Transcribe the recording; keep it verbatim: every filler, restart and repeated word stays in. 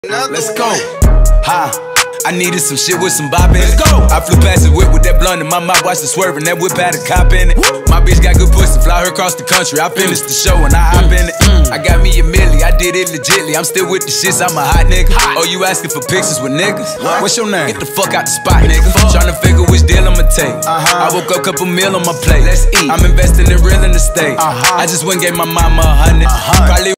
Let's go. Ha. I needed some shit with some bop in it. Let's go. I flew past the whip with that blunt in my mouth, watched it swerving. That whip had a cop in it. My bitch got good pussy, fly her across the country. I finished the show and I hop in it. I got me a milli, I did it legitly. I'm still with the shits, I'm a hot nigga. Oh, you asking for pictures with niggas? What's your name? Get the fuck out the spot, nigga. Tryna figure which deal I'ma take. I woke up, couple meal on my plate. Let's eat. I'm investing in real estate. I just went and gave my mama a hundred. Probably